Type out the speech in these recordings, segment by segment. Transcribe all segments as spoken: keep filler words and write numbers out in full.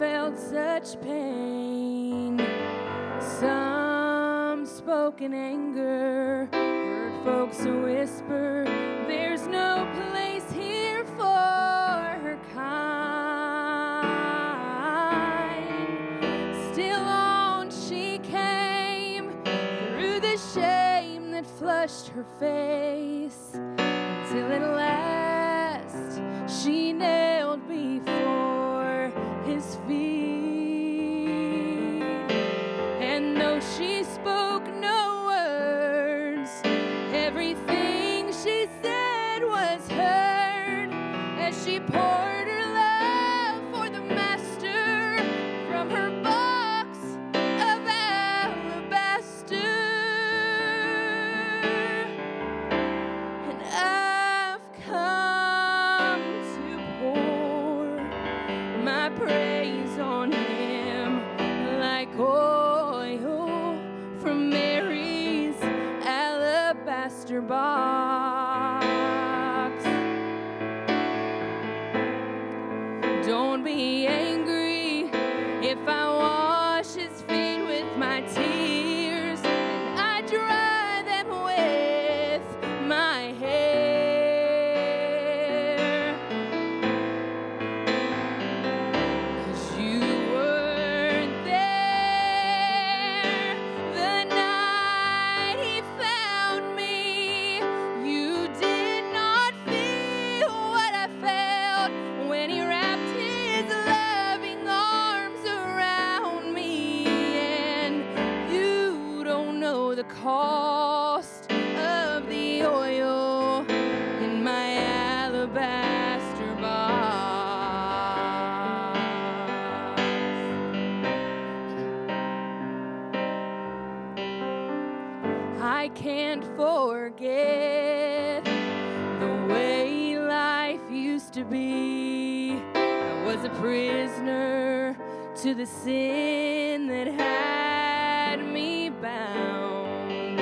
felt such pain. Some spoke in anger, heard folks whisper, there's no place here for her kind. Still on she came, through the shame that flushed her face, till at last she knelt before his feet. And though she spoke no words, everything she said was heard as she poured her love for the master from her box of alabaster. And I've come to pour my praise on him like oil from Mary's alabaster box. Don't be angry if I wash his feet with my tears and I dry them with my hair. 'Cause you weren't there the night he found me. You did not feel what I felt when he wrapped his loving arms around me. And you don't know the cost of the oil in my alabaster box. I can't forget the way life used to be. I was a prisoner to the sin that had me bound.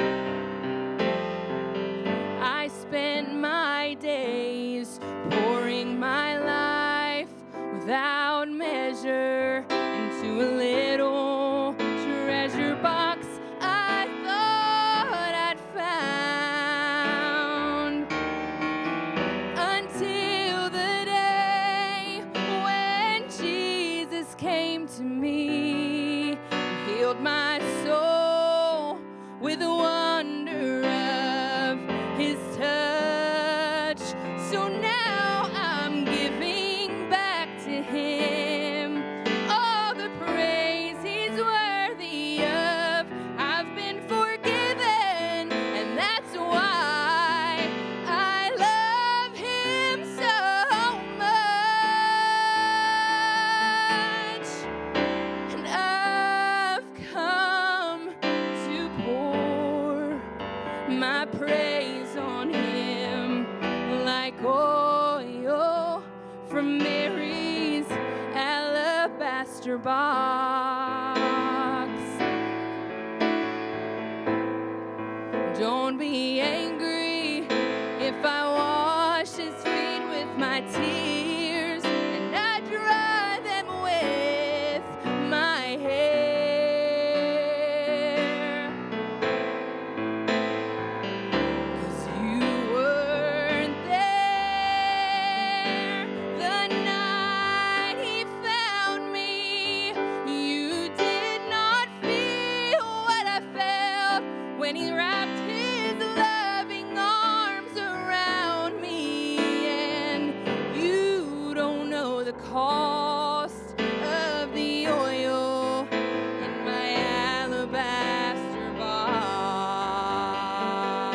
I spent my days pouring my life without measure into a little treasure box I thought I'd found, until the day when Jesus came to me and healed my soul with the wonder of his touch. So now I'm giving back to him all the praise he's worthy of. I've been forgiven, and that's why I love him so much. And I've come to pour my praise on him like oil from Mary's alabaster box. Don't be angry if I wash his feet with my tears and I dry them with my hair. 'Cause you weren't there the night he found me. You did not feel what I felt when he wrapped his loving arms around me. And you don't know the cost of the oil in my alabaster box.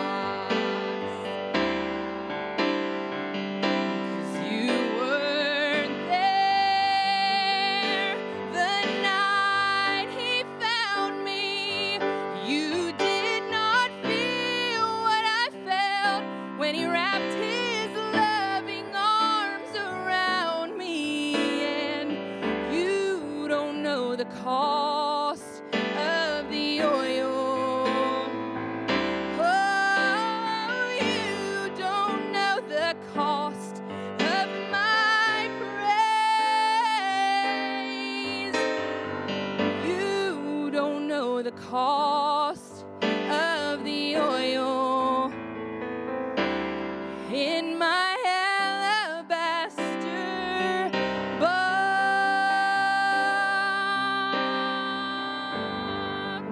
'Cause you weren't there the night he found me. You did not feel what I felt when he wrapped his loving arms around me. And you don't know the cost of the oil. Oh, you don't know the cost of my praise. cost of the oil in my alabaster box.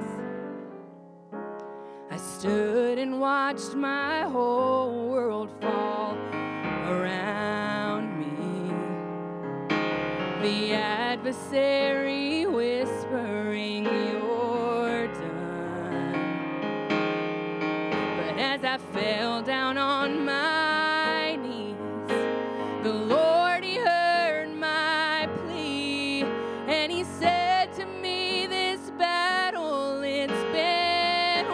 I stood and watched my whole world fall around me, the adversary whispering, "You're done." But as I fell down on my knees, the Lord, He heard my plea, and He said to me, "This battle, it's been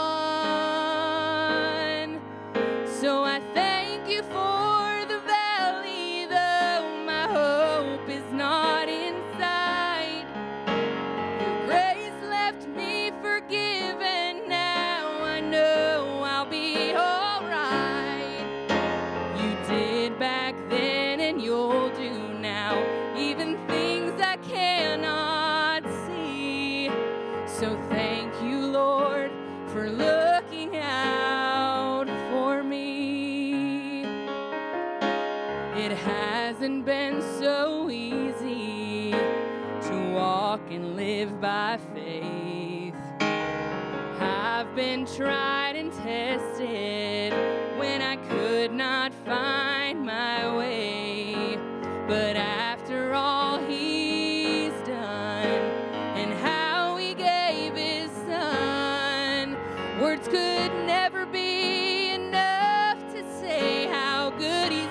won." So I thank you for the valley, though my hope is not in sight. Your grace left me forgiven. Now I know I'll be all right. You did back then and you'll do now, even things I cannot see. So thank you, Lord, for looking out for me. It hasn't been so easy to walk and live by faith. I've been tried and tested when I could not find my way. But after all He's done and how He gave His Son, words could never be enough to say how good He's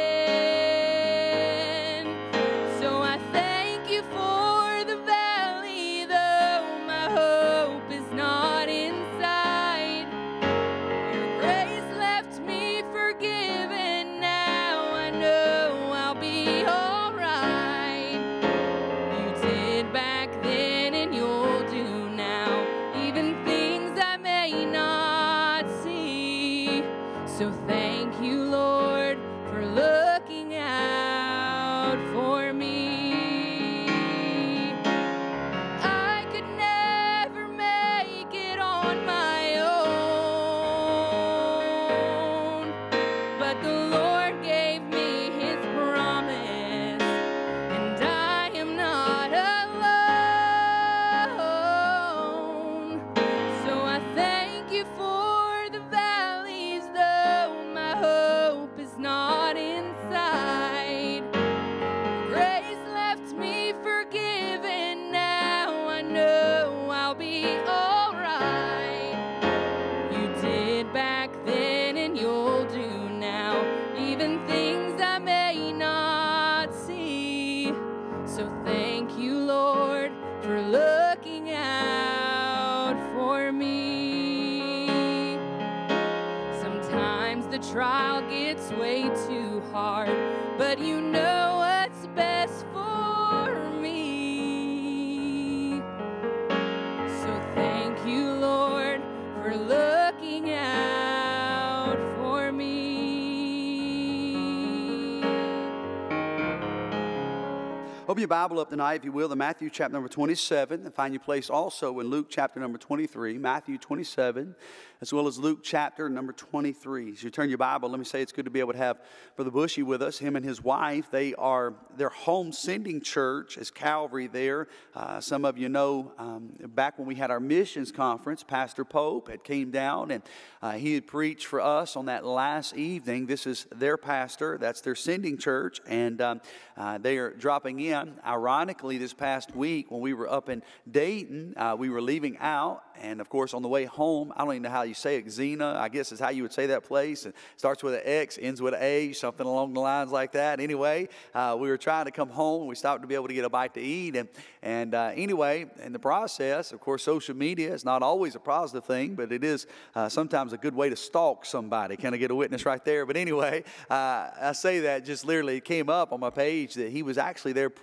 been. So I thank you for the valley, though my hope is not in sight. Your grace left me forgiven. Now I know I'll be all right. You did back then and you'll do now, even things I may not see. So thank you, Lord, for looking out for me. I could never make it on my own, but the Lord gave me His promise, and I am not alone. So I thank you for the valleys, though my hope is not in sight. Grace left me forgiven. Now I know I'll be all right. You did back then and you'll do now, even things I may not see. So thank you, Lord, for looking out for me. Sometimes the trial gets way too hard, but you know what's best for me. So thank you, Lord, for looking out for me. Open your Bible up tonight, if you will, to Matthew chapter number twenty-seven, and find your place also in Luke chapter number twenty-three, Matthew twenty-seven, as well as Luke chapter number twenty-three. As you turn your Bible, let me say it's good to be able to have Brother Bushy with us. Him and his wife, they are their home sending church is Calvary there. Uh, some of you know, um, back when we had our missions conference, Pastor Pope had came down and uh, he had preached for us on that last evening. This is their pastor, that's their sending church, and um, uh, they are dropping in. Ironically, this past week when we were up in Dayton, uh, we were leaving out, and of course on the way home, I don't even know how you say it, Xena, I guess is how you would say that place. It starts with an X, ends with an A, something along the lines like that. Anyway, uh, we were trying to come home. We stopped to be able to get a bite to eat, and, and uh, anyway, in the process, of course, social media is not always a positive thing, but it is uh, sometimes a good way to stalk somebody. Kind of get a witness right there. But anyway, uh, I say that just literally it came up on my page that he was actually there preaching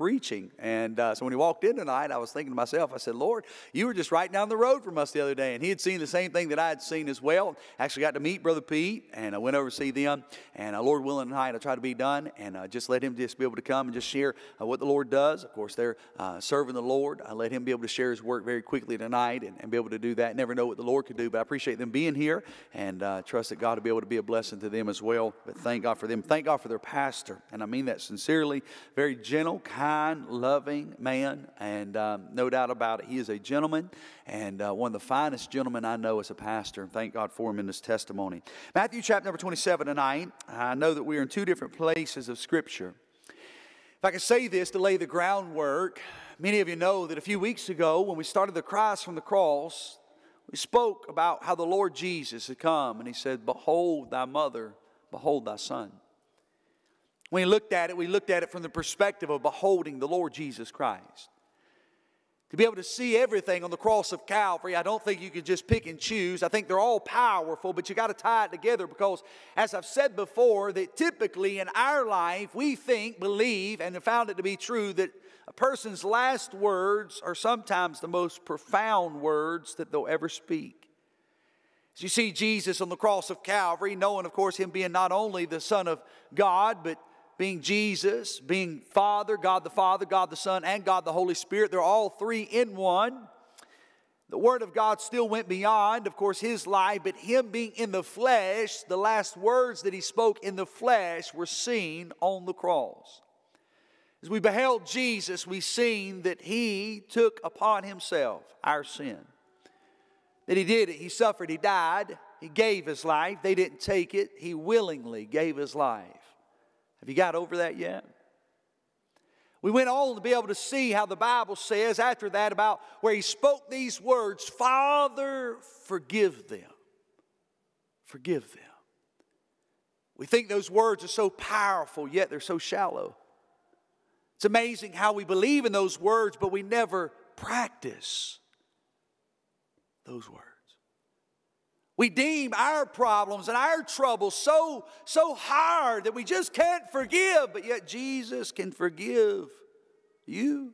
preaching. And uh, so when he walked in tonight, I was thinking to myself, I said, Lord, you were just right down the road from us the other day. And he had seen the same thing that I had seen as well. Actually got to meet Brother Pete, and I went over to see them. And uh, Lord willing tonight, I try to be done and uh, just let him just be able to come and just share uh, what the Lord does. Of course, they're uh, serving the Lord. I let him be able to share his work very quickly tonight and, and be able to do that. Never know what the Lord could do, but I appreciate them being here and uh, trust that God will be able to be a blessing to them as well. But thank God for them. Thank God for their pastor, and I mean that sincerely. Very gentle, kind, loving man, and um, no doubt about it, he is a gentleman and uh, one of the finest gentlemen I know as a pastor, and thank God for him in this testimony. Matthew chapter number twenty-seven tonight. I know that we are in two different places of Scripture. If I could say this to lay the groundwork, many of you know that a few weeks ago when we started the Christ from the cross, we spoke about how the Lord Jesus had come and he said, behold thy mother, behold thy son. When we looked at it, we looked at it from the perspective of beholding the Lord Jesus Christ. To be able to see everything on the cross of Calvary, I don't think you can just pick and choose. I think they're all powerful, but you got to tie it together because, as I've said before, that typically in our life we think, believe, and have found it to be true that a person's last words are sometimes the most profound words that they'll ever speak. As you see Jesus on the cross of Calvary, knowing, of course, him being not only the Son of God, but being Jesus, being Father, God the Father, God the Son, and God the Holy Spirit. They're all three in one. The Word of God still went beyond, of course, his life, but him being in the flesh, the last words that he spoke in the flesh were seen on the cross. As we beheld Jesus, we seen that he took upon himself our sin. That he did it. He suffered. He died. He gave his life. They didn't take it. He willingly gave his life. Have you got over that yet? We went on to be able to see how the Bible says after that about where he spoke these words, Father, forgive them. Forgive them. We think those words are so powerful, yet they're so shallow. It's amazing how we believe in those words, but we never practice those words. We deem our problems and our troubles so, so hard that we just can't forgive, but yet Jesus can forgive you.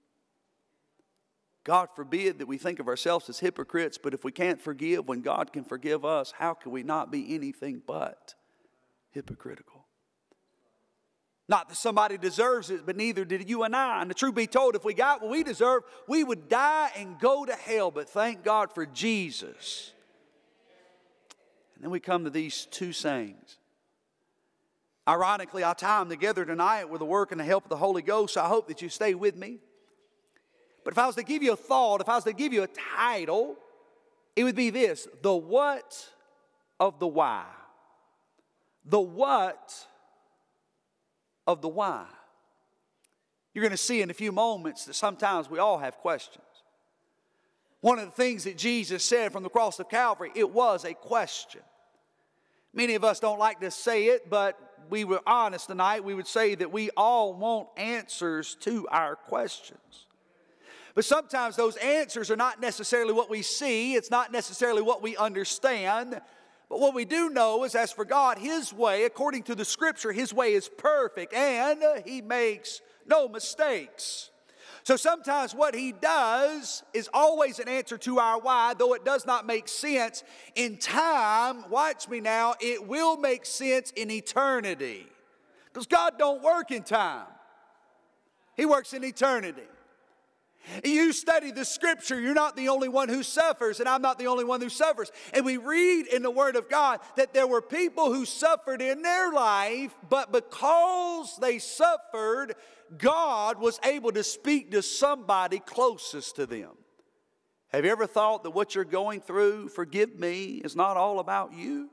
God forbid that we think of ourselves as hypocrites, but if we can't forgive when God can forgive us, how can we not be anything but hypocritical? Not that somebody deserves it, but neither did you and I. And the truth be told, if we got what we deserve, we would die and go to hell. But thank God for Jesus. And then we come to these two sayings. Ironically, I'll tie them together tonight with the work and the help of the Holy Ghost. So I hope that you stay with me. But if I was to give you a thought, if I was to give you a title, it would be this: the what of the why. The what of the why. You're going to see in a few moments that sometimes we all have questions. One of the things that Jesus said from the cross of Calvary, it was a question. Many of us don't like to say it, but we were honest tonight. We would say that we all want answers to our questions. But sometimes those answers are not necessarily what we see. It's not necessarily what we understand. But what we do know is, as for God, His way, according to the Scripture, His way is perfect and He makes no mistakes. So sometimes what He does is always an answer to our why, though it does not make sense in time. Watch me now, it will make sense in eternity. Because God don't work in time. He works in eternity. You study the Scripture, you're not the only one who suffers, and I'm not the only one who suffers. And we read in the Word of God that there were people who suffered in their life, but because they suffered, God was able to speak to somebody closest to them. Have you ever thought that what you're going through, forgive me, is not all about you?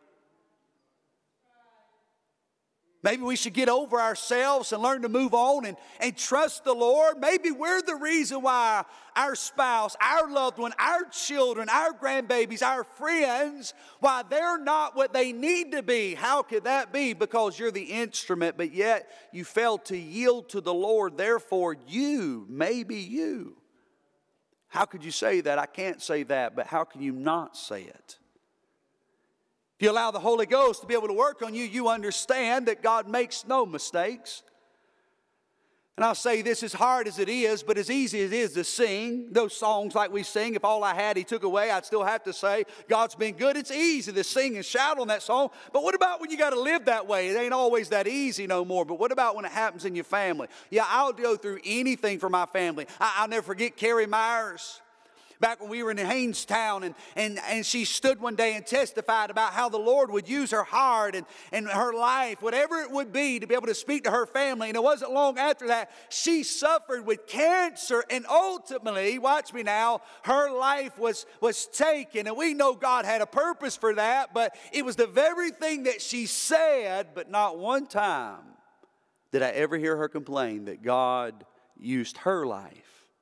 Maybe we should get over ourselves and learn to move on and, and trust the Lord. Maybe we're the reason why our spouse, our loved one, our children, our grandbabies, our friends, why they're not what they need to be. How could that be? Because you're the instrument, but yet you failed to yield to the Lord. Therefore, you, maybe you. How could you say that? I can't say that, but how can you not say it? If you allow the Holy Ghost to be able to work on you, you understand that God makes no mistakes. And I'll say this, as hard as it is, but as easy as it is to sing those songs like we sing, if all I had He took away, I'd still have to say, God's been good. It's easy to sing and shout on that song. But what about when you got to live that way? It ain't always that easy no more. But what about when it happens in your family? Yeah, I'll go through anything for my family. I, I'll never forget Carrie Myers. Back when we were in Hanestown, and, and, and she stood one day and testified about how the Lord would use her heart and, and her life, whatever it would be, to be able to speak to her family. And it wasn't long after that, she suffered with cancer, and ultimately, watch me now, her life was, was taken. And we know God had a purpose for that, but it was the very thing that she said, but not one time did I ever hear her complain that God used her life.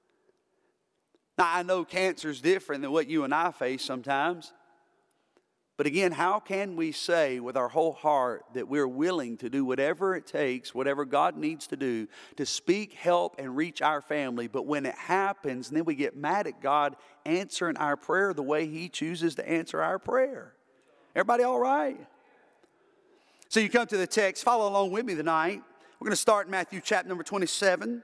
Now, I know cancer is different than what you and I face sometimes. But again, how can we say with our whole heart that we're willing to do whatever it takes, whatever God needs to do, to speak, help, and reach our family, but when it happens, and then we get mad at God answering our prayer the way He chooses to answer our prayer? Everybody all right? So you come to the text, follow along with me tonight. We're going to start in Matthew chapter number twenty-seven.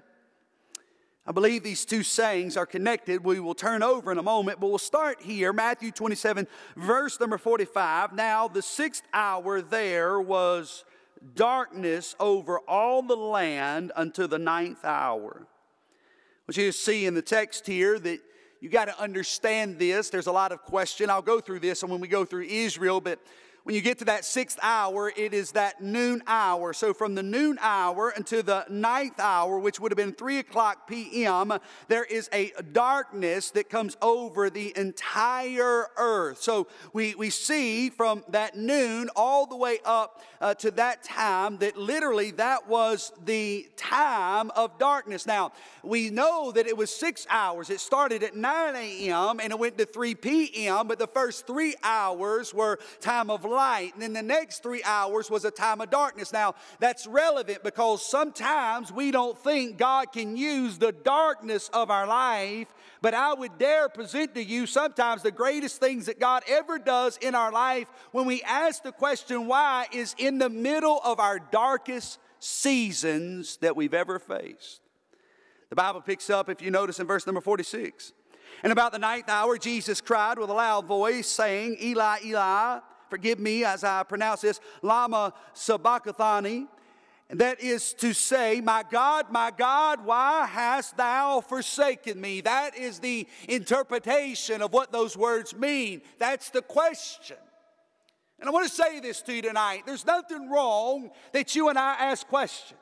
I believe these two sayings are connected. We will turn over in a moment, but we'll start here. Matthew twenty-seven, verse number forty-five. Now, the sixth hour there was darkness over all the land unto the ninth hour. What you see in the text here that you got to understand this. There's a lot of question. I'll go through this when we go through Israel, but when you get to that sixth hour, it is that noon hour. So from the noon hour until the ninth hour, which would have been three o'clock p m, there is a darkness that comes over the entire earth. So we, we see from that noon all the way up uh, to that time that literally that was the time of darkness. Now, we know that it was six hours. It started at nine a m and it went to three p m, but the first three hours were time of light, and then the next three hours was a time of darkness. Now, that's relevant because sometimes we don't think God can use the darkness of our life, but I would dare present to you sometimes the greatest things that God ever does in our life when we ask the question why is in the middle of our darkest seasons that we've ever faced. The Bible picks up, if you notice, in verse number forty-six. And about the ninth hour, Jesus cried with a loud voice, saying, Eli, Eli, forgive me as I pronounce this, Lama Sabachthani. And that is to say, my God, my God, why hast thou forsaken me? That is the interpretation of what those words mean. That's the question. And I want to say this to you tonight. There's nothing wrong that you and I ask questions.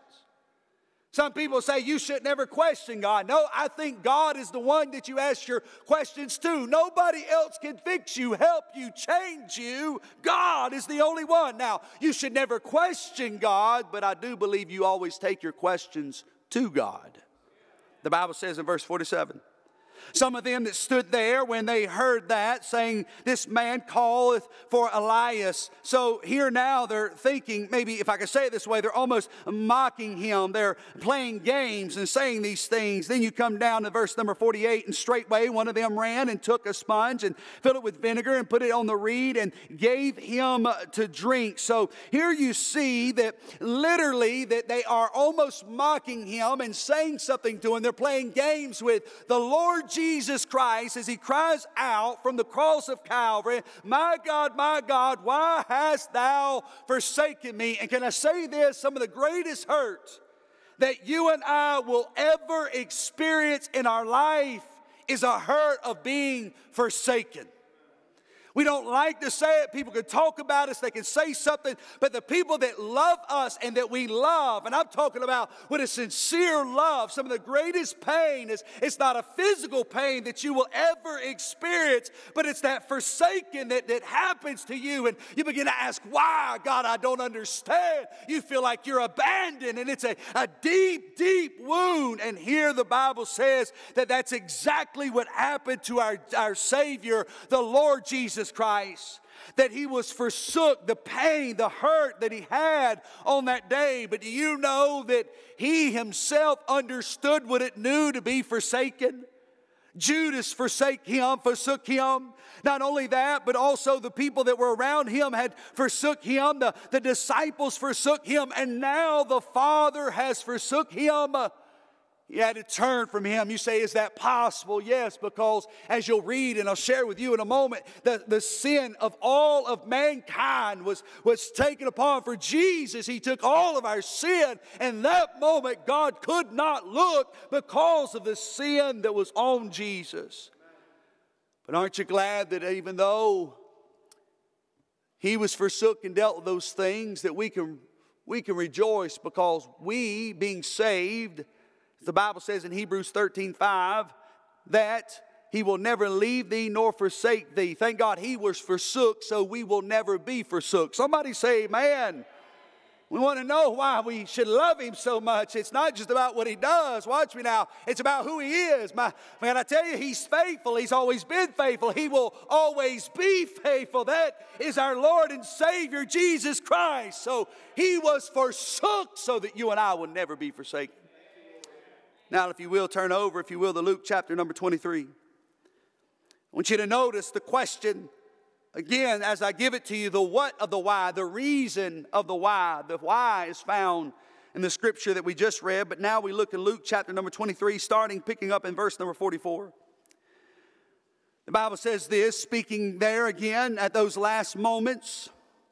Some people say you should never question God. No, I think God is the one that you ask your questions to. Nobody else can fix you, help you, change you. God is the only one. Now, you should never question God, but I do believe you always take your questions to God. The Bible says in verse forty-seven, some of them that stood there when they heard that, saying, this man calleth for Elias. So here now they're thinking, maybe if I could say it this way, they're almost mocking him. They're playing games and saying these things. Then you come down to verse number forty-eight, and straightway one of them ran and took a sponge and filled it with vinegar and put it on the reed and gave him to drink. So here you see that literally that they are almost mocking him and saying something to him. They're playing games with the Lord Jesus Christ as he cries out from the cross of Calvary, my God, my God, why hast thou forsaken me? And can I say this? Some of the greatest hurt that you and I will ever experience in our life is a hurt of being forsaken. We don't like to say it. People can talk about us. They can say something. But the people that love us and that we love, and I'm talking about with a sincere love, some of the greatest pain is it's not a physical pain that you will ever experience, but it's that forsaken that, that happens to you. And you begin to ask, why? God, I don't understand. You feel like you're abandoned, and it's a, a deep, deep wound. And here the Bible says that that's exactly what happened to our, our Savior, the Lord Jesus Christ, that he was forsook, the pain, the hurt that he had on that day. But do you know that he himself understood what it knew to be forsaken? Judas forsake him, forsook him. Not only that, but also the people that were around him had forsook him. The, the disciples forsook him. And now the Father has forsook him. He had to turn from him. You say, is that possible? Yes, because as you'll read, and I'll share with you in a moment, the, the sin of all of mankind was, was taken upon. For Jesus, he took all of our sin. And that moment, God could not look because of the sin that was on Jesus. But aren't you glad that even though he was forsook and dealt with those things, that we can, we can rejoice because we, being saved, the Bible says in Hebrews thirteen five that he will never leave thee nor forsake thee. Thank God he was forsook, so we will never be forsook. Somebody say amen. We want to know why we should love him so much. It's not just about what he does. Watch me now. It's about who he is. My, man, I tell you, he's faithful. He's always been faithful. He will always be faithful. That is our Lord and Savior, Jesus Christ. So he was forsook so that you and I will never be forsaken. Now, if you will, turn over, if you will, to Luke chapter number twenty-three. I want you to notice the question, again, as I give it to you, the what of the why, the reason of the why. The why is found in the scripture that we just read, but now we look at Luke chapter number twenty-three, starting, picking up in verse number forty-four. The Bible says this, speaking there again at those last moments.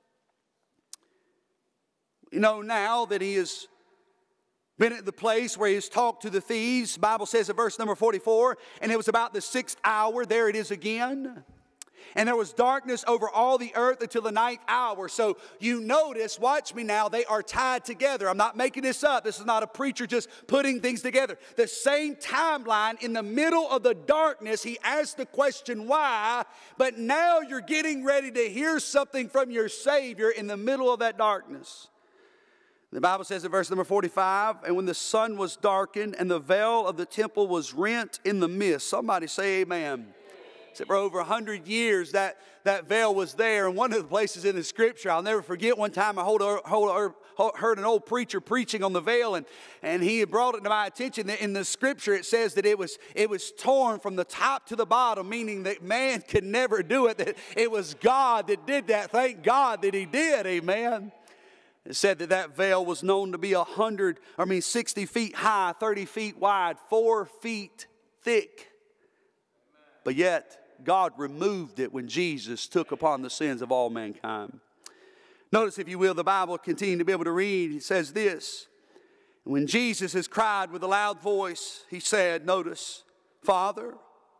You know now that he is been at the place where he has talked to the thieves. The Bible says in verse number forty-four, and it was about the sixth hour, there it is again. And there was darkness over all the earth until the ninth hour. So you notice, watch me now, they are tied together. I'm not making this up. This is not a preacher just putting things together. The same timeline, in the middle of the darkness, he asked the question why, but now you're getting ready to hear something from your Savior in the middle of that darkness. The Bible says in verse number forty-five, and when the sun was darkened and the veil of the temple was rent in the midst. Somebody say amen. So for over a hundred years that, that veil was there. And one of the places in the scripture, I'll never forget, one time I hold, hold, heard an old preacher preaching on the veil, and, and he had brought it to my attention that in the scripture it says that it was, it was torn from the top to the bottom, meaning that man could never do it, that it was God that did that. Thank God that he did, amen. It said that that veil was known to be a hundred, I mean sixty feet high, thirty feet wide, four feet thick. But yet, God removed it when Jesus took upon the sins of all mankind. Notice, if you will, the Bible continue to be able to read. It says this, when Jesus has cried with a loud voice, he said, notice, Father,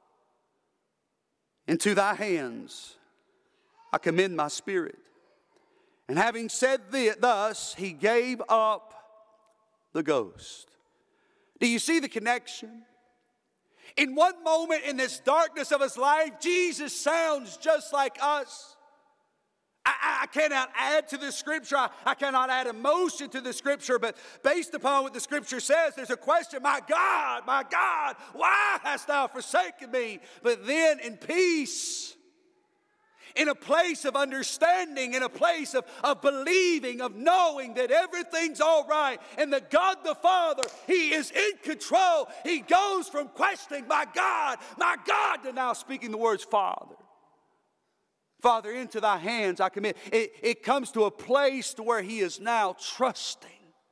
into thy hands I commend my spirit. And having said this, thus, he gave up the ghost. Do you see the connection? In one moment in this darkness of his life, Jesus sounds just like us. I, I cannot add to the scripture. I, I cannot add emotion to the scripture. But based upon what the scripture says, there's a question, my God, my God, why hast thou forsaken me? But then in peace, in a place of understanding, in a place of, of believing, of knowing that everything's all right, and that God the Father, he is in control. He goes from questioning, my God, my God, to now speaking the words, Father. Father, into thy hands I commit. It, it comes to a place to where he is now trusting.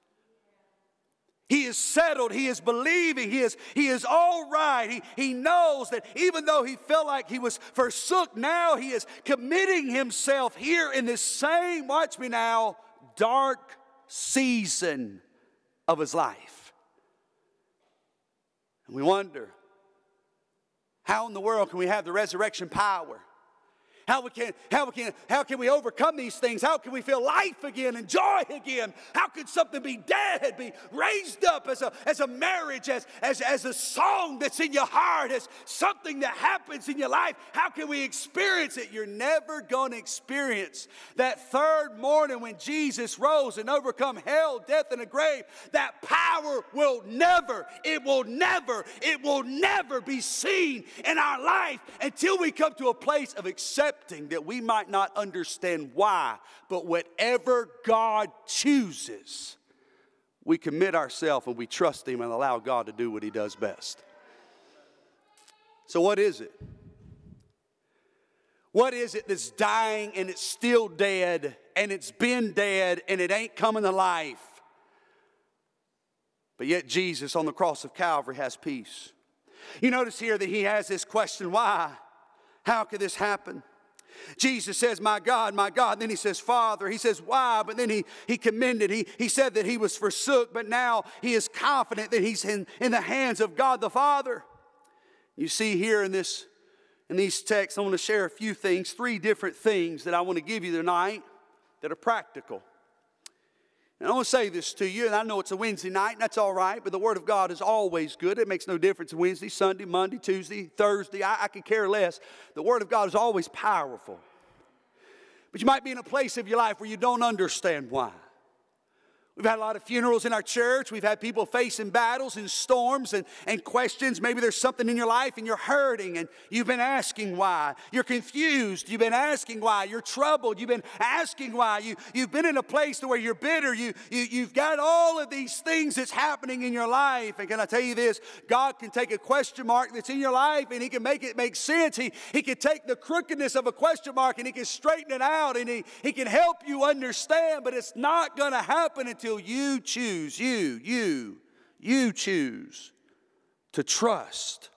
He is settled. He is believing. He is, he is all right. He, he knows that even though he felt like he was forsook, now he is committing himself here in this same, watch me now, dark season of his life. And we wonder, how in the world can we have the resurrection power? How we can, how we can, how can we overcome these things? How can we feel life again and joy again? How could something be dead be raised up as a, as a marriage, as, as, as a song that's in your heart, as something that happens in your life? How can we experience it? You're never going to experience that third morning when Jesus rose and overcome hell, death, and the grave. That power will never, it will never, it will never be seen in our life until we come to a place of acceptance. That we might not understand why, but whatever God chooses, we commit ourselves and we trust him and allow God to do what he does best. So what is it? What is it that's dying and it's still dead and it's been dead and it ain't coming to life? But yet Jesus on the cross of Calvary has peace. You notice here that he has this question, why? How could this happen? Jesus says, my God, my God. Then he says, Father. He says, why? But then he, he commended. He, he said that he was forsook, but now he is confident that he's in, in the hands of God the Father. You see here in this, in these texts, I want to share a few things, three different things that I want to give you tonight that are practical. And I want to say this to you, and I know it's a Wednesday night, and that's all right, but the Word of God is always good. It makes no difference Wednesday, Sunday, Monday, Tuesday, Thursday. I, I could care less. The Word of God is always powerful. But you might be in a place of your life where you don't understand why. We've had a lot of funerals in our church. We've had people facing battles and storms and, and questions. Maybe there's something in your life and you're hurting and you've been asking why. You're confused. You've been asking why. You're troubled. You've been asking why. You, you've been in a place to where you're bitter. You, you, you've got all of these things that's happening in your life. And can I tell you this? God can take a question mark that's in your life and He can make it make sense. He, he can take the crookedness of a question mark and He can straighten it out and He, he can help you understand. But it's not going to happen until you choose, you, you, you choose to trust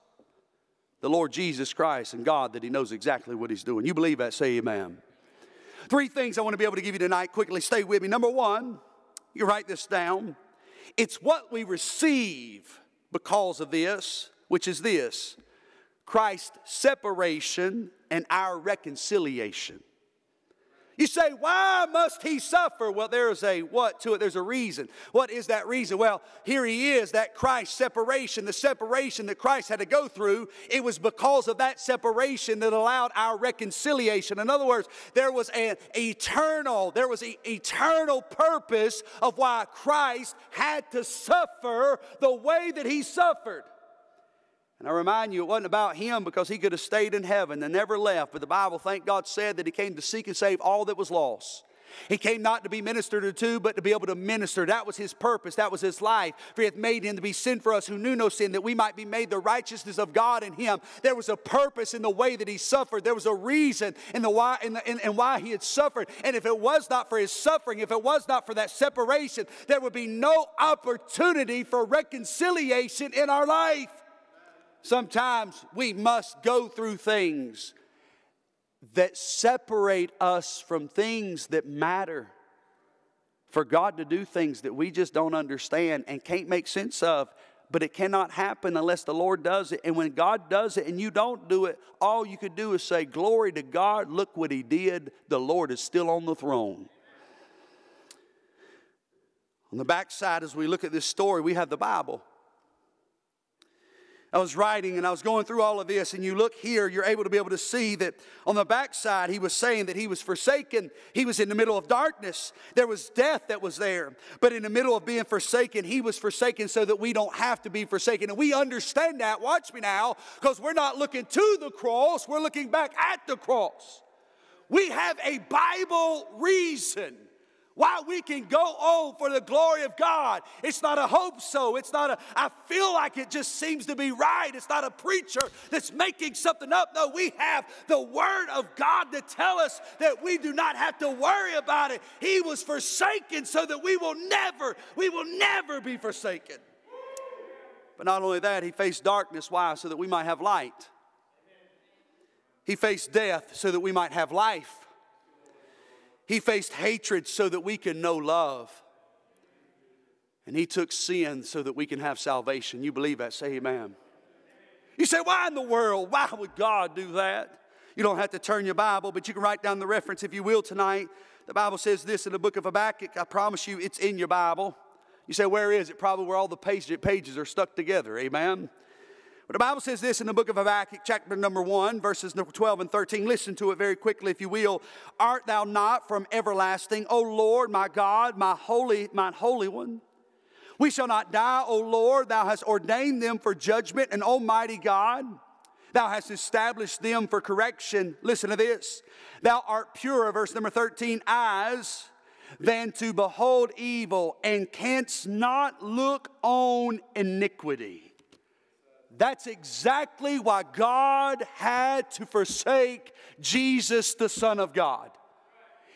the Lord Jesus Christ and God that He knows exactly what He's doing. You believe that? Say amen. Three things I want to be able to give you tonight. Quickly, stay with me. Number one, you write this down. It's what we receive because of this, which is this: Christ's separation and our reconciliation. You say, why must He suffer? Well, there's a what to it. There's a reason. What is that reason? Well, here He is, that Christ separation, the separation that Christ had to go through. It was because of that separation that allowed our reconciliation. In other words, there was an eternal, there was an eternal purpose of why Christ had to suffer the way that He suffered. And I remind you, it wasn't about Him because He could have stayed in heaven and never left. But the Bible, thank God, said that He came to seek and save all that was lost. He came not to be ministered to, but to be able to minister. That was His purpose. That was His life. For He hath made Him to be sin for us who knew no sin, that we might be made the righteousness of God in Him. There was a purpose in the way that He suffered. There was a reason in the why, in the, in, in why He had suffered. And if it was not for His suffering, if it was not for that separation, there would be no opportunity for reconciliation in our life. Sometimes we must go through things that separate us from things that matter. For God to do things that we just don't understand and can't make sense of, but it cannot happen unless the Lord does it. And when God does it and you don't do it, all you could do is say, glory to God, look what He did. The Lord is still on the throne. On the backside, as we look at this story, we have the Bible. I was writing and I was going through all of this, and you look here, you're able to be able to see that on the backside he was saying that he was forsaken. He was in the middle of darkness. There was death that was there. But in the middle of being forsaken, he was forsaken so that we don't have to be forsaken. And we understand that, watch me now, because we're not looking to the cross, we're looking back at the cross. We have a Bible reason why we can go on for the glory of God. It's not a hope so. It's not a, I feel like it just seems to be right. It's not a preacher that's making something up. No, we have the Word of God to tell us that we do not have to worry about it. He was forsaken so that we will never, we will never be forsaken. But not only that, He faced darkness. Why? So that we might have light. He faced death so that we might have life. He faced hatred so that we can know love. And He took sin so that we can have salvation. You believe that? Say amen. You say, why in the world? Why would God do that? You don't have to turn your Bible, but you can write down the reference if you will tonight. The Bible says this in the book of Habakkuk. I promise you it's in your Bible. You say, where is it? Probably where all the pages are stuck together. Amen. But the Bible says this in the book of Habakkuk, chapter number one, verses number twelve and thirteen. Listen to it very quickly, if you will. Art thou not from everlasting, O Lord, my God, my holy, mine holy one? We shall not die, O Lord. Thou hast ordained them for judgment, and Almighty God, Thou hast established them for correction. Listen to this. Thou art purer, verse number thirteen, eyes than to behold evil, and canst not look on iniquity. That's exactly why God had to forsake Jesus, the Son of God.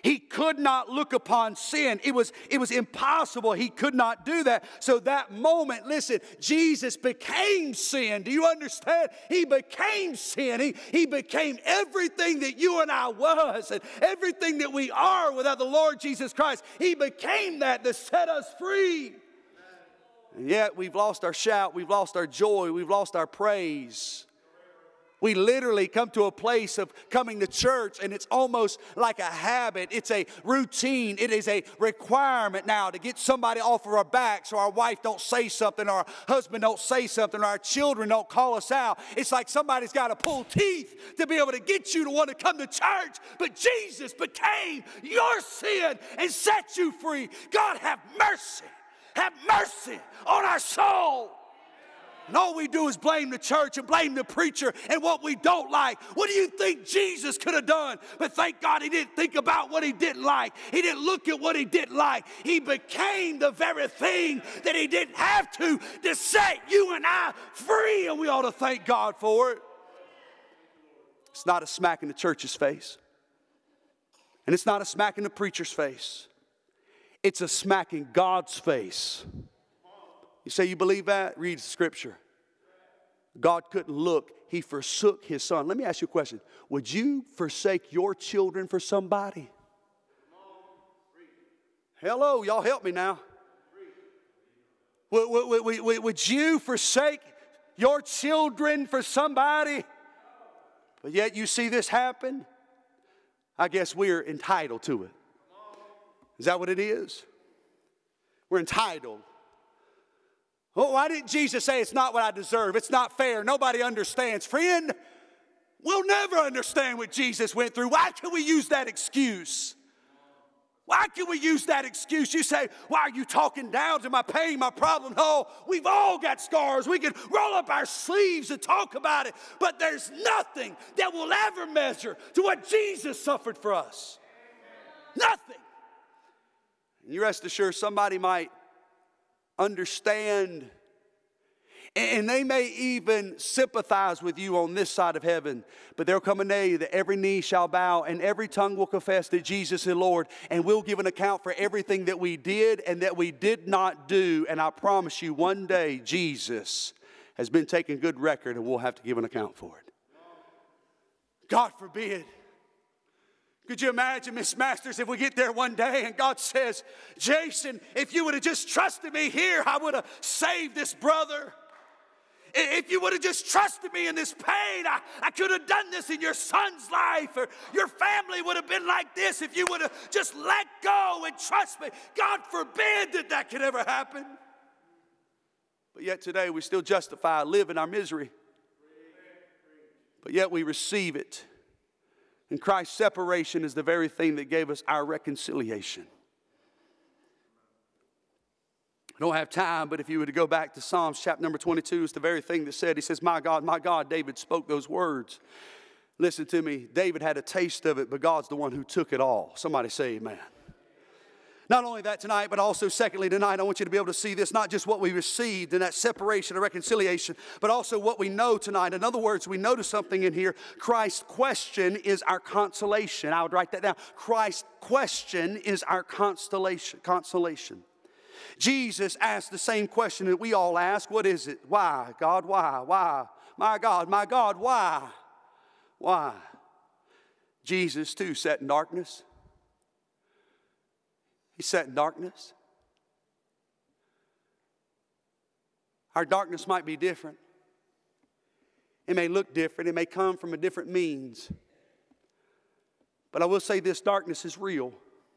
He could not look upon sin. It was, it was impossible. He could not do that. So that moment, listen, Jesus became sin. Do you understand? He became sin. He, he became everything that you and I was and everything that we are without the Lord Jesus Christ. He became that to set us free. And yet we've lost our shout. We've lost our joy. We've lost our praise. We literally come to a place of coming to church and it's almost like a habit. It's a routine. It is a requirement now to get somebody off of our back so our wife don't say something or our husband don't say something or our children don't call us out. It's like somebody's got to pull teeth to be able to get you to want to come to church. But Jesus became your sin and set you free. God, have mercy. Have mercy on our soul. And all we do is blame the church and blame the preacher and what we don't like. What do you think Jesus could have done? But thank God he didn't think about what he didn't like. He didn't look at what he didn't like. He became the very thing that he didn't have to to set you and I free. And we ought to thank God for it. It's not a smack in the church's face. And it's not a smack in the preacher's face. It's a smack in God's face. You say you believe that? Read the scripture. God couldn't look. He forsook his son. Let me ask you a question. Would you forsake your children for somebody? Hello, y'all help me now. Would, would, would, would you forsake your children for somebody? But yet you see this happen? I guess we're entitled to it. Is that what it is? We're entitled. Well, why didn't Jesus say it's not what I deserve? It's not fair. Nobody understands. Friend, we'll never understand what Jesus went through. Why can we use that excuse? Why can we use that excuse? You say, why are you talking down to my pain, my problem? No, we've all got scars. We can roll up our sleeves and talk about it. But there's nothing that will ever measure to what Jesus suffered for us. Nothing. And you rest assured somebody might understand, and they may even sympathize with you on this side of heaven, but there'll come a day that every knee shall bow and every tongue will confess that Jesus is Lord, and we'll give an account for everything that we did and that we did not do. And I promise you, one day Jesus has been taking good record and we'll have to give an account for it. God forbid. Could you imagine, Miss Masters, if we get there one day and God says, Jason, if you would have just trusted me here, I would have saved this brother. If you would have just trusted me in this pain, I, I could have done this in your son's life, or your family would have been like this if you would have just let go and trust me. God forbid that that could ever happen. But yet today we still justify, live in our misery. But yet we receive it. And Christ's separation is the very thing that gave us our reconciliation. I don't have time, but if you were to go back to Psalms chapter number twenty-two, it's the very thing that said, he says, my God, my God, David spoke those words. Listen to me, David had a taste of it, but God's the one who took it all. Somebody say amen. Not only that tonight, but also secondly tonight, I want you to be able to see this, not just what we received in that separation or reconciliation, but also what we know tonight. In other words, we notice something in here. Christ's question is our consolation. I would write that down. Christ's question is our consolation. Consolation. Jesus asked the same question that we all ask. What is it? Why, God, why? Why? My God, my God, why? Why? Jesus too sat in darkness. He sat in darkness. Our darkness might be different. It may look different. It may come from a different means. But I will say this, darkness is real.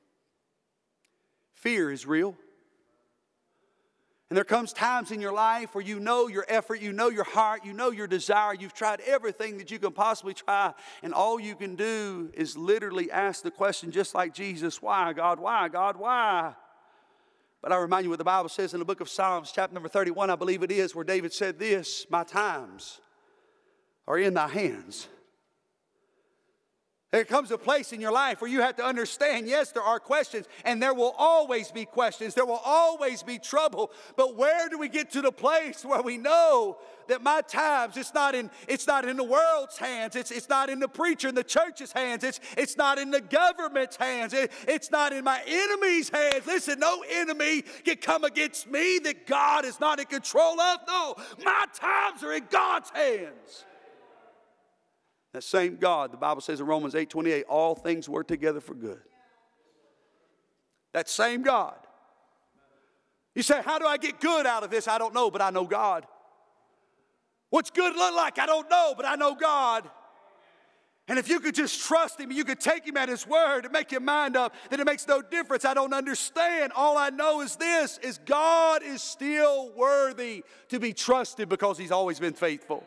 Fear is real. And there comes times in your life where you know your effort, you know your heart, you know your desire. You've tried everything that you can possibly try. And all you can do is literally ask the question just like Jesus, why, God, why, God, why? But I remind you what the Bible says in the book of Psalms, chapter number thirty-one, I believe it is, where David said this, my times are in thy hands. There comes a place in your life where you have to understand, yes, there are questions, and there will always be questions. There will always be trouble. But where do we get to the place where we know that my times, it's not in, it's not in the world's hands. It's, it's not in the preacher and the church's hands. It's, it's not in the government's hands. It, it's not in my enemy's hands. Listen, no enemy can come against me that God is not in control of. No, my times are in God's hands. That same God, the Bible says in Romans eight twenty-eight, all things work together for good. That same God. You say, how do I get good out of this? I don't know, but I know God. What's good look like? I don't know, but I know God. And if you could just trust Him, you could take Him at His word and make your mind up, then it makes no difference. I don't understand. All I know is this, is God is still worthy to be trusted because He's always been faithful.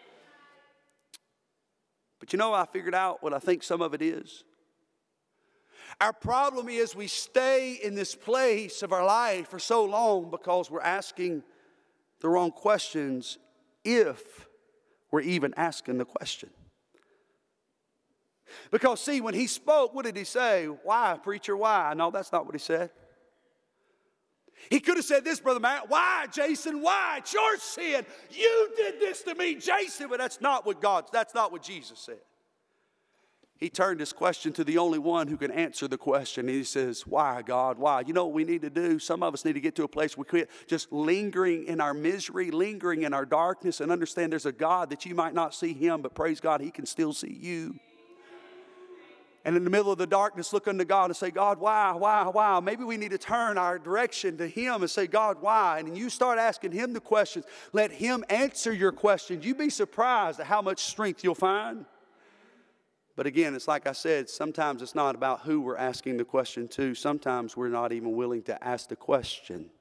But you know, I figured out what I think some of it is. Our problem is we stay in this place of our life for so long because we're asking the wrong questions, if we're even asking the question. Because see, when He spoke, what did He say? Why, preacher, why? No, that's not what He said. He could have said this, Brother Matt. Why, Jason? Why? It's your sin. You did this to me, Jason. But that's not what God, that's not what Jesus said. He turned his question to the only one who can answer the question. He says, why, God? Why? You know what we need to do? Some of us need to get to a place where we quit just lingering in our misery, lingering in our darkness, and understand there's a God that you might not see Him, but praise God, He can still see you. And in the middle of the darkness, look unto God and say, God, why, why, why? Maybe we need to turn our direction to Him and say, God, why? And you start asking Him the questions. Let Him answer your questions. You'd be surprised at how much strength you'll find. But again, it's like I said, sometimes it's not about who we're asking the question to. Sometimes we're not even willing to ask the question.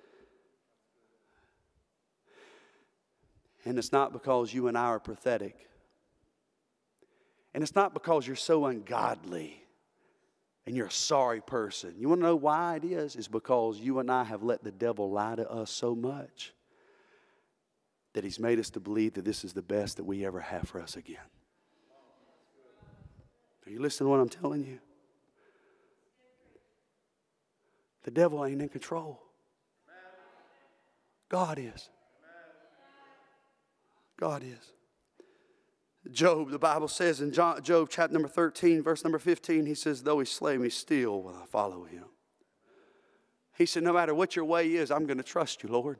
And it's not because you and I are pathetic. And it's not because you're so ungodly and you're a sorry person. You want to know why it is? It's because you and I have let the devil lie to us so much that he's made us to believe that this is the best that we ever have for us again. Are you listening to what I'm telling you? The devil ain't in control. God is. God is. Job, the Bible says in John, Job chapter number thirteen, verse number fifteen, he says, though he slay me, still will I follow him. He said, no matter what your way is, I'm going to trust you, Lord.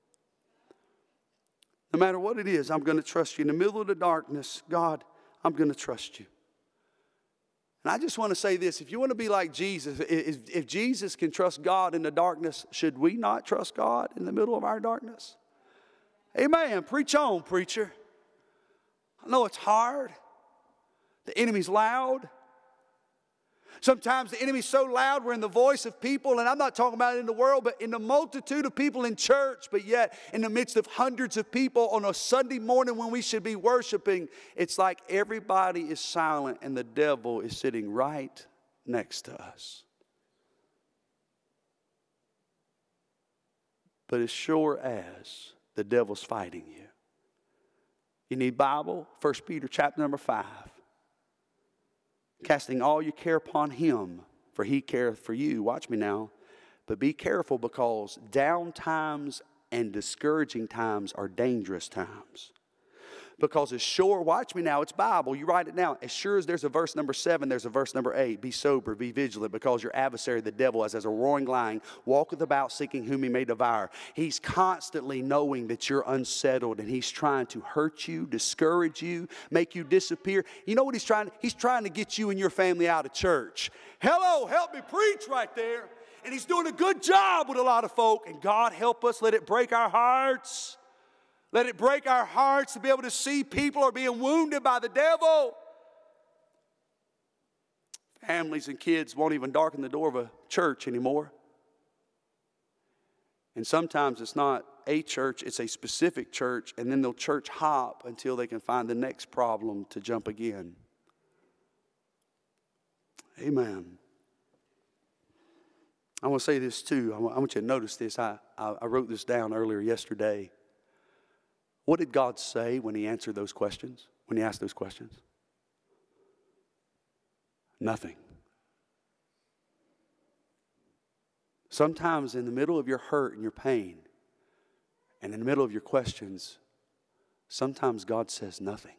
No matter what it is, I'm going to trust you. In the middle of the darkness, God, I'm going to trust you. And I just want to say this, if you want to be like Jesus, if, if Jesus can trust God in the darkness, should we not trust God in the middle of our darkness? Amen. Preach on, preacher. I know it's hard. The enemy's loud. Sometimes the enemy's so loud we're in the voice of people, and I'm not talking about it in the world, but in the multitude of people in church, but yet in the midst of hundreds of people on a Sunday morning when we should be worshiping, it's like everybody is silent and the devil is sitting right next to us. But as sure as the devil's fighting you, you need Bible, First Peter chapter number five. Casting all your care upon Him, for He careth for you. Watch me now. But be careful, because down times and discouraging times are dangerous times. Because as sure, watch me now, it's Bible, you write it down. As sure as there's a verse number seven, there's a verse number eight. Be sober, be vigilant, because your adversary, the devil, as, as a roaring lion, walketh about seeking whom he may devour. He's constantly knowing that you're unsettled, and he's trying to hurt you, discourage you, make you disappear. You know what he's trying to? He's trying to get you and your family out of church. Hello, help me preach right there. And he's doing a good job with a lot of folk, and God help us, let it break our hearts. Let it break our hearts to be able to see people are being wounded by the devil. Families and kids won't even darken the door of a church anymore. And sometimes it's not a church, it's a specific church, and then they'll church hop until they can find the next problem to jump again. Amen. I want to say this too. I want you to notice this. I, I, I wrote this down earlier yesterday. What did God say when He answered those questions? When He asked those questions? Nothing. Sometimes in the middle of your hurt and your pain, and in the middle of your questions, sometimes God says nothing.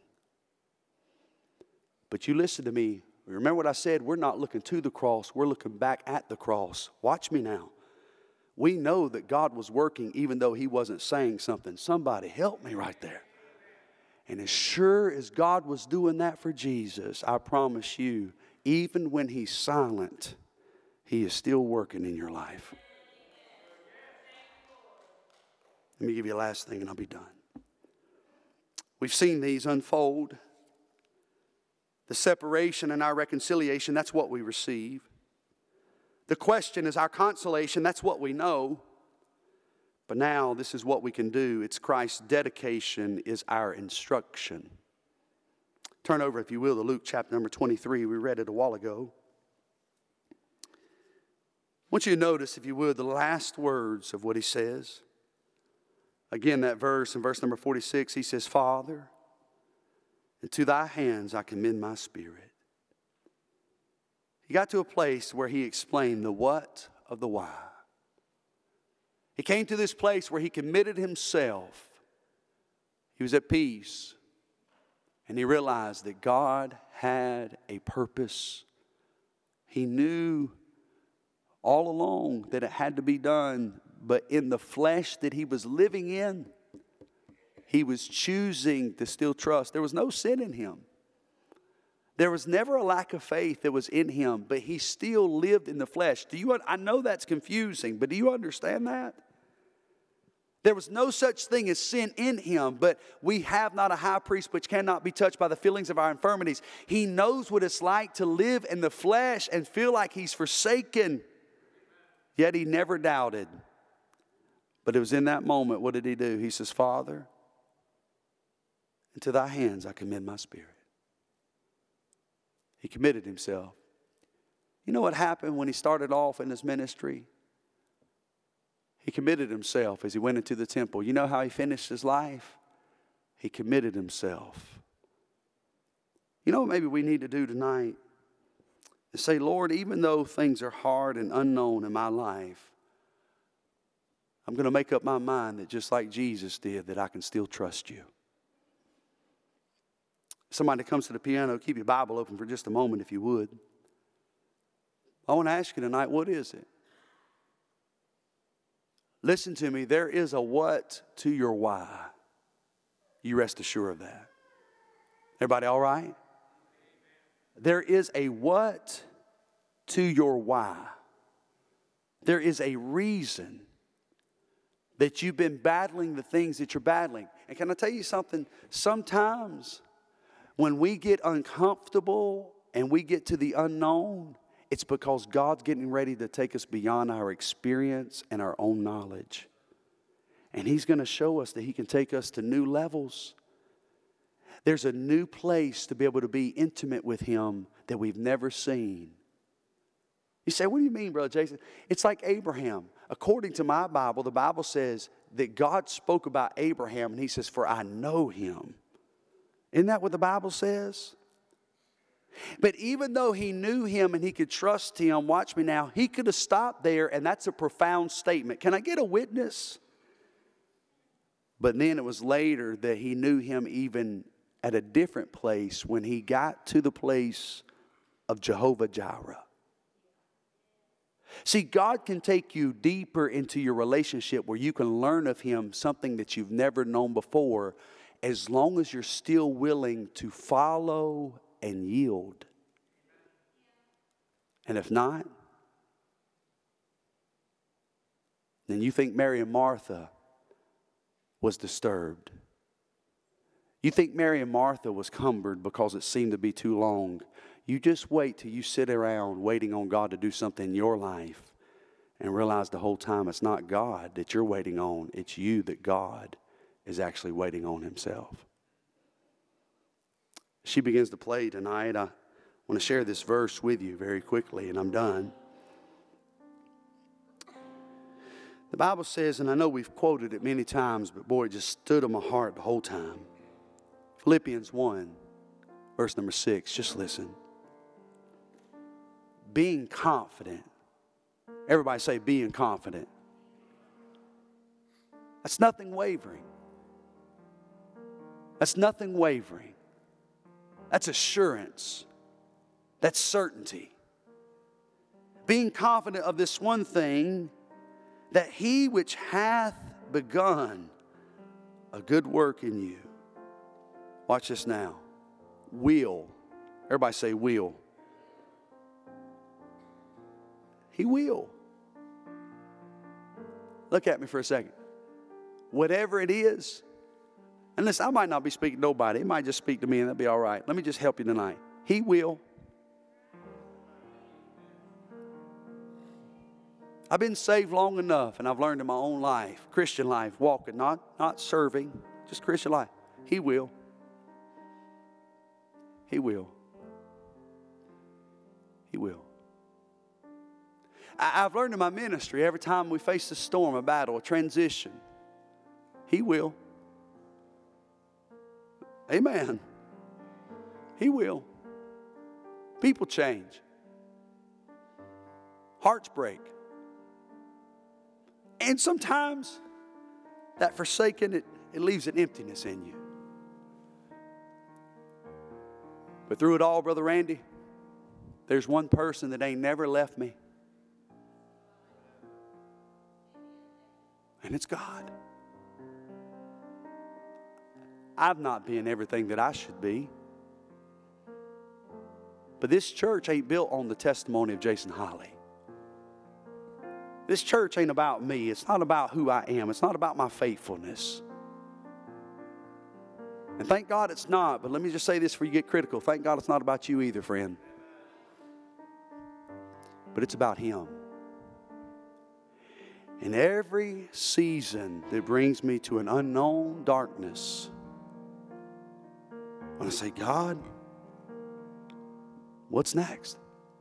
But you listen to me. Remember what I said? We're not looking to the cross. We're looking back at the cross. Watch me now. We know that God was working even though He wasn't saying something. Somebody help me right there. And as sure as God was doing that for Jesus, I promise you, even when He's silent, He is still working in your life. Let me give you a last thing and I'll be done. We've seen these unfold. The separation and our reconciliation, that's what we receive. The question is our consolation, that's what we know. But now this is what we can do. It's Christ's dedication is our instruction. Turn over, if you will, to Luke chapter number twenty-three. We read it a while ago. I want you to notice, if you would, the last words of what he says. Again, that verse in verse number forty-six, he says, Father, into thy hands I commend my spirit. He got to a place where he explained the what of the why. He came to this place where he committed himself. He was at peace. And he realized that God had a purpose. He knew all along that it had to be done. But in the flesh that he was living in, he was choosing to still trust. There was no sin in him. There was never a lack of faith that was in him, but he still lived in the flesh. Do you? I know that's confusing, but do you understand that? There was no such thing as sin in him, but we have not a high priest which cannot be touched by the feelings of our infirmities. He knows what it's like to live in the flesh and feel like he's forsaken, yet he never doubted. But it was in that moment, what did he do? He says, Father, into thy hands I commend my spirit. He committed himself. You know what happened when he started off in his ministry? He committed himself as he went into the temple. You know how he finished his life? He committed himself. You know what maybe we need to do tonight? Is say, Lord, even though things are hard and unknown in my life, I'm going to make up my mind that just like Jesus did, that I can still trust you. Somebody comes to the piano, keep your Bible open for just a moment if you would. I want to ask you tonight, what is it? Listen to me, there is a what to your why. You rest assured of that. Everybody all right? There is a what to your why. There is a reason that you've been battling the things that you're battling. And can I tell you something? Sometimes when we get uncomfortable and we get to the unknown, it's because God's getting ready to take us beyond our experience and our own knowledge. And He's going to show us that He can take us to new levels. There's a new place to be able to be intimate with Him that we've never seen. You say, what do you mean, Brother Jason? It's like Abraham. According to my Bible, the Bible says that God spoke about Abraham and He says, for I know him. Isn't that what the Bible says? But even though he knew him and he could trust him, watch me now, he could have stopped there, and that's a profound statement. Can I get a witness? But then it was later that he knew him even at a different place when he got to the place of Jehovah Jireh. See, God can take you deeper into your relationship where you can learn of Him something that you've never known before, as long as you're still willing to follow and yield. And if not, then you think Mary and Martha was disturbed. You think Mary and Martha was cumbered because it seemed to be too long. You just wait till you sit around waiting on God to do something in your life and realize the whole time it's not God that you're waiting on. It's you that God is actually waiting on Himself. She begins to play tonight. I want to share this verse with you very quickly, and I'm done. The Bible says, and I know we've quoted it many times, but boy, it just stood on my heart the whole time. Philippians one, verse number six, just listen. being confident. Everybody say being confident. That's nothing wavering. That's nothing wavering. That's assurance. That's certainty. Being confident of this one thing, that he which hath begun a good work in you. Watch this now. Will. Everybody say will. He will. Look at me for a second. Whatever it is, and listen, I might not be speaking to nobody. It might just speak to me and that'll be all right. Let me just help you tonight. He will. I've been saved long enough, and I've learned in my own life, Christian life, walking, not, not serving, just Christian life. He will. He will. He will. I, I've learned in my ministry, every time we face a storm, a battle, a transition, He will. Amen. He will. People change. Hearts break. And sometimes that forsaken, it, it leaves an emptiness in you. But through it all, Brother Randy, there's one person that ain't never left me. And it's God. I've not been everything that I should be. But this church ain't built on the testimony of Jason Holly. This church ain't about me. It's not about who I am. It's not about my faithfulness. And thank God it's not. But let me just say this before you get critical. Thank God it's not about you either, friend. But it's about Him. In every season that brings me to an unknown darkness, when I say, God, what's next?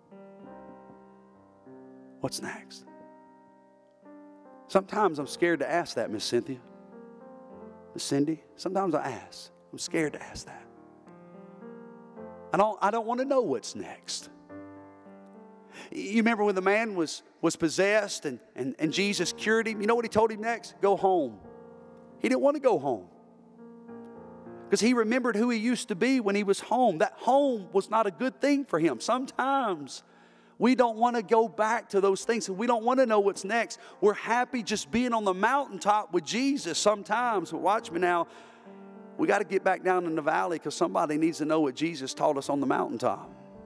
What's next? Sometimes I'm scared to ask that, Miss Cynthia. Miss Cindy, sometimes I ask. I'm scared to ask that. I don't, I don't want to know what's next. You remember when the man was, was possessed and, and, and Jesus cured him? You know what He told him next? Go home. He didn't want to go home. Because he remembered who he used to be when he was home. That home was not a good thing for him. Sometimes we don't want to go back to those things, and we don't want to know what's next. We're happy just being on the mountaintop with Jesus sometimes. But watch me now. We got to get back down in the valley because somebody needs to know what Jesus taught us on the mountaintop.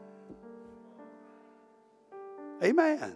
Amen.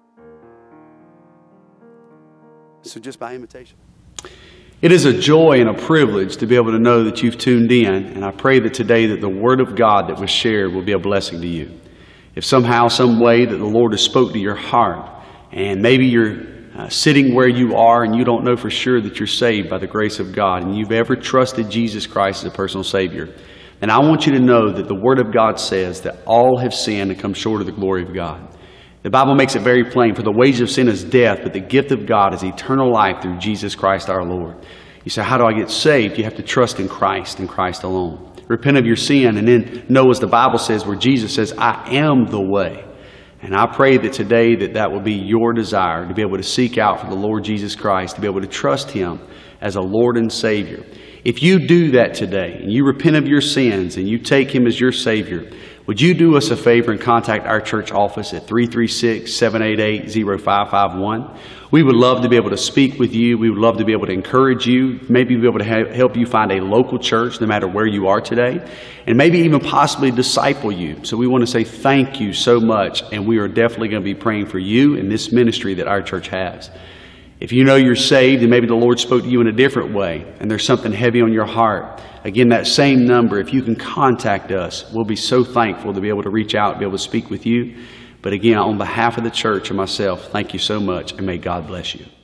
So just by invitation. It is a joy and a privilege to be able to know that you've tuned in, and I pray that today that the Word of God that was shared will be a blessing to you. If somehow, some way that the Lord has spoke to your heart, and maybe you're uh, sitting where you are and you don't know for sure that you're saved by the grace of God, and you've ever trusted Jesus Christ as a personal Savior, then I want you to know that the Word of God says that all have sinned and come short of the glory of God. The Bible makes it very plain, for the wages of sin is death, but the gift of God is eternal life through Jesus Christ our Lord. You say, how do I get saved? You have to trust in Christ and Christ alone. Repent of your sin and then know, as the Bible says, where Jesus says, I am the way. And I pray that today that that will be your desire, to be able to seek out for the Lord Jesus Christ, to be able to trust Him as a Lord and Savior. If you do that today and you repent of your sins and you take Him as your Savior, would you do us a favor and contact our church office at three three six, seven eight eight, zero five five one? We would love to be able to speak with you. We would love to be able to encourage you, maybe be able to ha- help you find a local church no matter where you are today, and maybe even possibly disciple you. So we want to say thank you so much, and we are definitely going to be praying for you and this ministry that our church has. If you know you're saved and maybe the Lord spoke to you in a different way and there's something heavy on your heart, again, that same number, if you can contact us, we'll be so thankful to be able to reach out and be able to speak with you. But again, on behalf of the church and myself, thank you so much, and may God bless you.